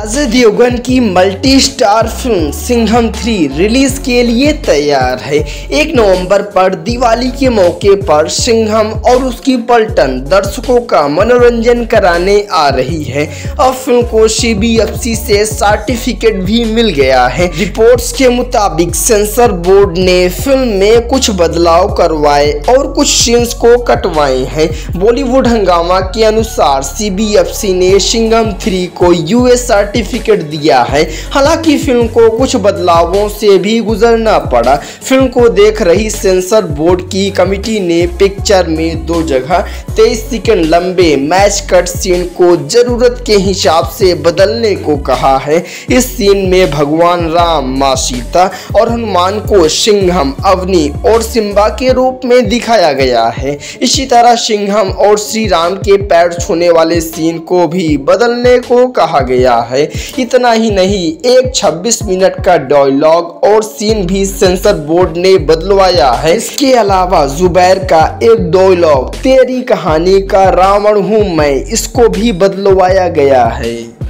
अजय देवगन की multi star film Singham 3 release के लिए तैयार है। 1 नवंबर पर दिवाली के मौके पर सिंघम और उसकी पलटन दर्शकों का मनोरंजन कराने आ रही है। अब फिल्म को CBFC से सर्टिफिकेट भी मिल गया है। रिपोर्ट्स के मुताबिक सेंसर बोर्ड ने फिल्म में कुछ बदलाव करवाए और कुछ सीन्स को कटवाए हैं। बॉलीवुड हंगामा के अनुसार CBFC ने सिंघम 3 को US सर्टिफिकेट दिया है। हालांकि फिल्म को कुछ बदलावों से भी गुजरना पड़ा। फिल्म को देख रही सेंसर बोर्ड की कमेटी ने पिक्चर में 2 जगह 23 सेकंड लंबे मैच कट सीन को जरूरत के हिसाब से बदलने को कहा है। इस सीन में भगवान राम, मां सीता और हनुमान को सिंघम, अवनी और सिम्बा के रूप में दिखाया गया है। इसी तरह सिंघम और श्री राम के पैर छूने वाले सीन को भी बदलने को कहा गया है। इतना ही नहीं, एक 26 मिनट का डायलॉग और सीन भी सेंसर बोर्ड ने बदलवाया है। इसके अलावा जुबैर का एक डायलॉग, तेरी कहानी का रावण हूं मैं, इसको भी बदलवाया गया है।